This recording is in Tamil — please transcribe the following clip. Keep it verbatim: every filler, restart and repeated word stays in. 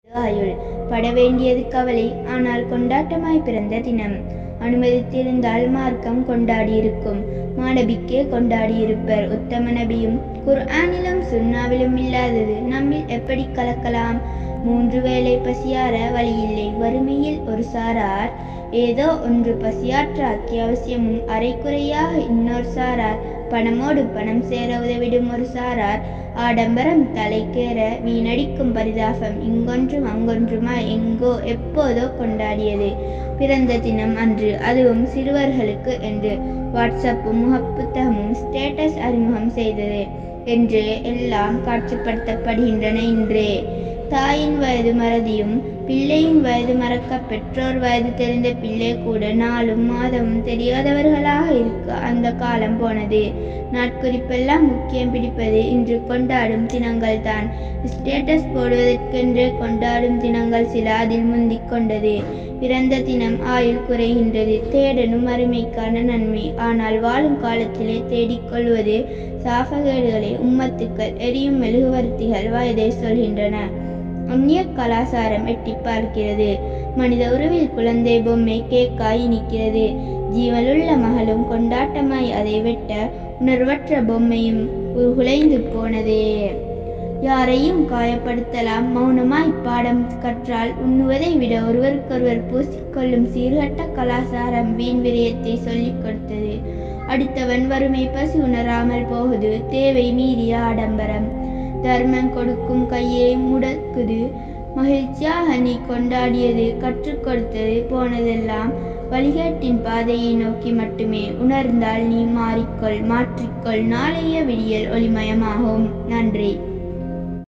ஆயுள் பட வேண்டியது கவலை, ஆனால் கொண்டாட்டமாய் பிறந்த தினம். அனுமதித்திருந்தால் மார்க்கம் கொண்டாடியிருக்கும், மாநபிக்கே கொண்டாடியிருப்பர். உத்தம நபியும் குர்ஆனிலும் சுன்னாவிலும் இல்லாதது நம்மில் எப்படி கலக்கலாம்? மூன்று வேளை பசியார வழியில்லை. வறுமையில் ஒரு சாரார் ஏதோ ஒன்று பசியாற்ற அத்தியாவசியமும் அரைக்குறையாக இன்னொரு சாரார், பணமோடு பணம் சேர உதவிடும் ஒரு சாரார், ஆடம்பரம் தலைக்கேற வீணடிக்கும் பரிதாபம், இங்கொன்றும் அங்கொன்றுமாய் எங்கோ எப்போதோ கொண்டாடியது பிறந்த தினம் அன்று, அதுவும் சிறுவர்களுக்கு என்று. வாட்ஸ்அப்பும் முகப்புத்தகமும் ஸ்டேட்டஸ் அறிமுகம் செய்தது என்று எல்லாம் காட்சிப்படுத்தப்படுகின்றன இன்றே. தாயின் வயது மறதியும் பிள்ளையின் வயது மறக்க பெற்றோர் வயது தெரிந்த பிள்ளை கூட நாளும் மாதமும் தெரியாதவர்களாக இருக்க அந்த காலம் போனது. நாட்குறிப்பெல்லாம் முக்கியம் பிடிப்பது இன்று கொண்டாடும் தினங்கள் தான். ஸ்டேட்டஸ் போடுவதற்கென்றே கொண்டாடும் தினங்கள் சில அதில் முந்திக் கொண்டது. பிறந்த தினம் ஆயுள் குறைகின்றது, தேடனும் அருமைக்கான நன்மை. ஆனால் வாழும் காலத்திலே தேடிக்கொள்வது சாபகேடுகளை உம்மத்துக்கள் எரியும் மெழுகுவர்த்திகள் வயதை சொல்கின்றன. அந்நிய கலாசாரம் எட்டி பார்க்கிறது. மனித உருவில் குழந்தை பொம்மை கேக்காய் இனிக்கிறது. ஜீவனுள்ள மகளும் கொண்டாட்டமாய் அதை வெட்ட உணர்வற்ற பொம்மையும் உருகுலைந்து போனதே. யாரையும் காயப்படுத்தலாம், மௌனமாய் பாடம் கற்றால் உண்ணுவதை விட ஒருவருக்கொருவர் பூசிக்கொள்ளும் சீர்கட்ட கலாசாரம் வீண் விரயத்தை சொல்லிக் கொடுத்தது. அடுத்தவன் வறுமை பசி உணராமல் போகுது, தேவை மீறிய ஆடம்பரம். தர்மம் கொடுக்கும் கையை முடக்குது. மகிழ்ச்சியாக நீ கொண்டாடியது, கற்றுக் கொடுத்தது போனதெல்லாம் வழிகாட்டின் பாதையை நோக்கி மட்டுமே. உணர்ந்தால் நீ மாறிக்கொள், மாற்றிக்கொள், நாளைய விடியல் ஒளிமயமாகும். நன்றி.